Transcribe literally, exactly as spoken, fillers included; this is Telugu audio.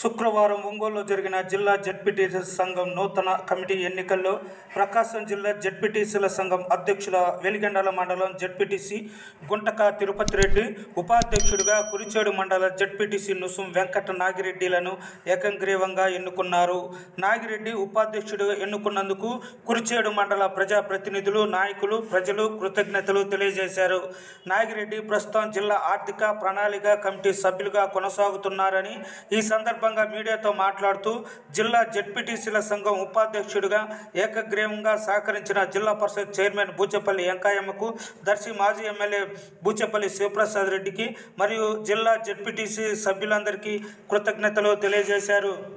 శుక్రవారం ఒంగోలులో జరిగిన జిల్లా జెడ్పీటీసీ సంఘం నూతన కమిటీ ఎన్నికల్లో ప్రకాశం జిల్లా జెడ్పీటీసీల సంఘం అధ్యక్షుల వెలిగండాల మండలం జెడ్పీటీసీ గుంటక తిరుపతి రెడ్డి, ఉపాధ్యక్షుడిగా కురిచేడు మండల జెడ్పీటీసీ నుసుం వెంకట నాగిరెడ్డిలను ఏకగ్రీవంగా ఎన్నుకున్నారు. నాగిరెడ్డి ఉపాధ్యక్షుడిగా ఎన్నుకున్నందుకు కురిచేడు మండల ప్రజాప్రతినిధులు, నాయకులు, ప్రజలు కృతజ్ఞతలు తెలియజేశారు. నాగిరెడ్డి ప్రస్తుతం జిల్లా ఆర్థిక ప్రణాళిక కమిటీ సభ్యులుగా కొనసాగుతున్నారని, ఈ సందర్భంగా మీడియాతో మాట్లాడుతూ జిల్లా జెడ్పీటీసీల సంఘం ఉపాధ్యక్షుడిగా ఏకగ్రీవంగా సహకరించిన జిల్లా పరిషత్ చైర్మన్ బూచేపల్లి వెంకయ్యమ్మకు, దర్శి మాజీ ఎమ్మెల్యే బూచేపల్లి శివప్రసాద్ రెడ్డికి మరియు జిల్లా జెడ్పీటీసీ సభ్యులందరికీ కృతజ్ఞతలు తెలియజేశారు.